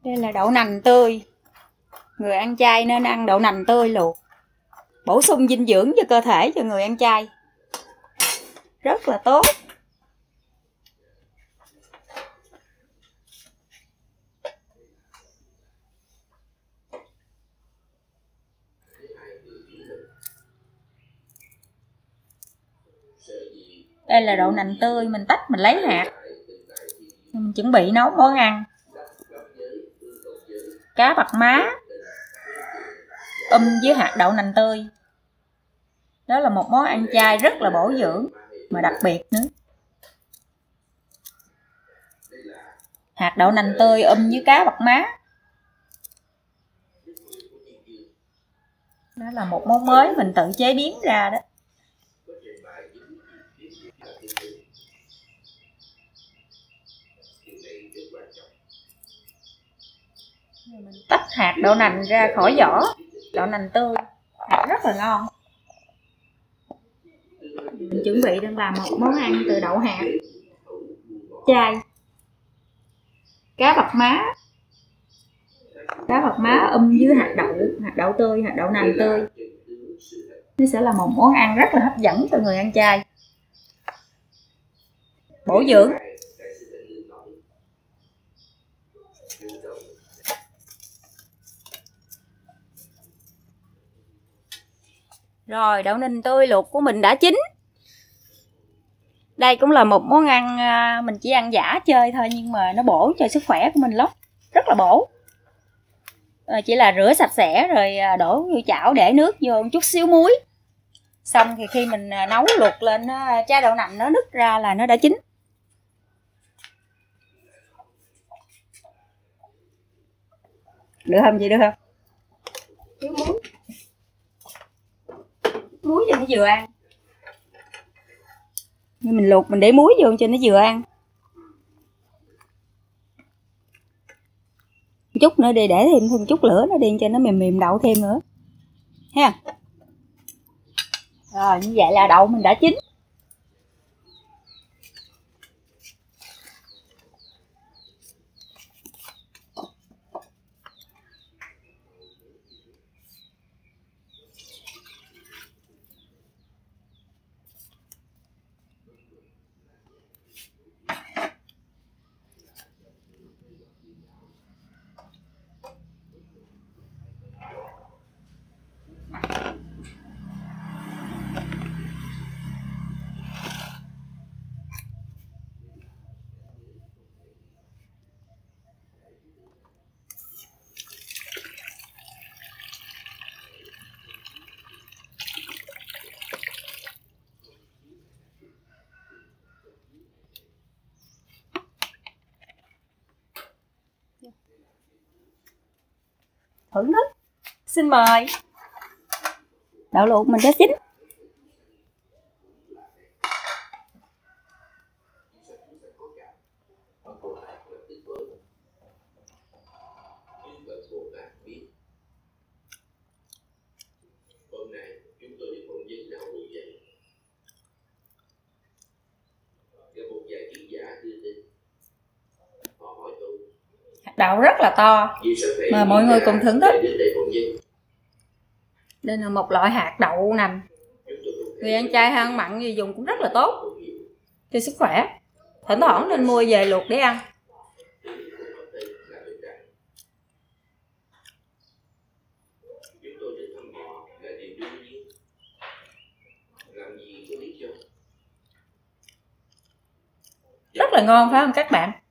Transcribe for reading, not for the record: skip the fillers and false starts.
Đây là đậu nành tươi. Người ăn chay nên ăn đậu nành tươi luộc. Bổ sung dinh dưỡng cho cơ thể cho người ăn chay. Rất là tốt. Đây là đậu nành tươi, mình tách mình lấy hạt. Mình chuẩn bị nấu món ăn. Cá bạc má với hạt đậu nành tươi. Đó là một món ăn chay rất là bổ dưỡng mà đặc biệt nữa. Hạt đậu nành tươi với cá bạc má. Đó là một món mới mình tự chế biến ra đó. Mình tách hạt đậu nành ra khỏi vỏ. Đậu nành tươi, hạt rất là ngon. Mình chuẩn bị đang làm một món ăn từ đậu hạt chay. Cá bạc má. Cá bạc má với hạt đậu tươi, hạt đậu nành tươi. Nó sẽ là một món ăn rất là hấp dẫn cho người ăn chay. Bổ dưỡng. Rồi, đậu nành tươi luộc của mình đã chín. Đây cũng là một món ăn mình chỉ ăn giả chơi thôi, nhưng mà nó bổ cho sức khỏe của mình lắm. Rất là bổ. Chỉ là rửa sạch sẽ rồi đổ vô chảo để nước vô một chút xíu muối. Xong thì khi mình nấu luộc lên, trái đậu nành nó nứt ra là nó đã chín. Được không chị, được không? Thiếu muối. Muối cho nó vừa ăn. Nhưng mình luộc mình để muối vô cho nó vừa ăn. Một chút nữa đi, để thêm chút lửa nó đi cho nó mềm mềm đậu thêm nữa. Ha. Rồi như vậy là đậu mình đã chín. Thưởng thức. Xin mời. Đậu luộc mình đã chín. Đậu rất là to, mà mọi người cùng thưởng thức. Đây là một loại hạt đậu nành. Người ăn chay hay ăn mặn gì dùng cũng rất là tốt cho sức khỏe. Thỉnh thoảng nên mua về luộc để ăn. Rất là ngon phải không các bạn?